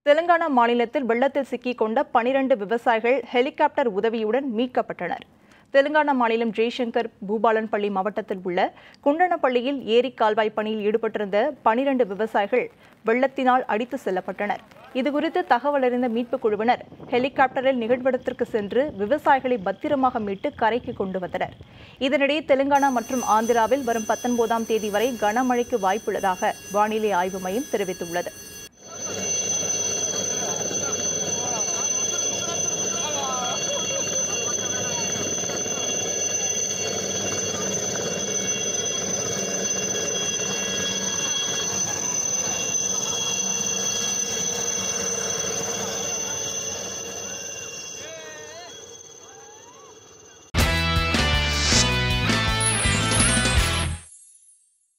தெலுங்கானா மாநிலத்தில் வெள்ளத்தில் சிக்கிக் கொண்ட 12 விவசாயிகள் ஹெலிகாப்டர் உதவியுடன் மீட்கப்பட்டனர். தெலுங்கானா மாநிலம் ஜெய்சங்கர் பூபாலன்பள்ளி மாவட்டத்தில் உள்ள குண்டனப்பள்ளியில் ஏரி கால்வாய் பணியில் ஈடுபட்டிருந்த 12 விவசாயிகள் வெள்ளத்தினால் அடித்து செல்லப்பட்டனர். இதுகுறித்து தகவல் அறிந்த மீட்புக் குழுவினர் ஹெலிகாப்டரில் நிகழ்விடத்திற்கு சென்று விவசாயிகளை பத்திரமாக மீட்டு கரைக்கு கொண்டு வந்தனர். இதனிடையே தெலுங்கானா மற்றும் ஆந்திராவில் வரும் 19ஆம் தேதி வரை கனமழைக்கு வாய்ப்புள்ளதாக வானிலை ஆய்வு மையம் தெரிவித்துள்ளது.